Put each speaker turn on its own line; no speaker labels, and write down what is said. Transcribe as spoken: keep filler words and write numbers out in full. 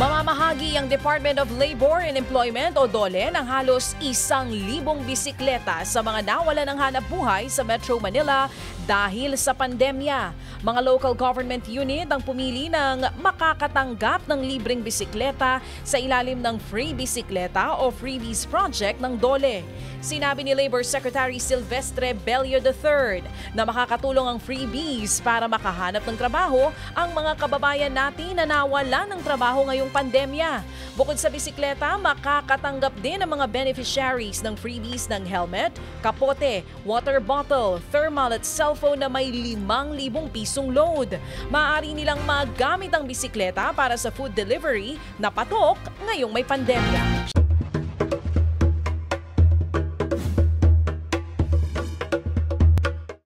Mamamahagi ang Department of Labor and Employment o DOLE ng halos isang libong bisikleta sa mga nawalan ng hanap buhay sa Metro Manila dahil sa pandemya. Mga local government unit ang pumili ng makakatanggap ng libreng bisikleta sa ilalim ng Free Bisikleta o Freebies Project ng DOLE. Sinabi ni Labor Secretary Silvestre Bello the third na makakatulong ang freebies para makahanap ng trabaho ang mga kababayan natin na nawalan ng trabaho ngayong pandemya. Bukod sa bisikleta, makakatanggap din ang mga beneficiaries ng freebies ng helmet, kapote, water bottle, thermal at cellphone na may limang libong pisong load. Maaari nilang magamit ang bisikleta para sa food delivery na patok ngayong may pandemya.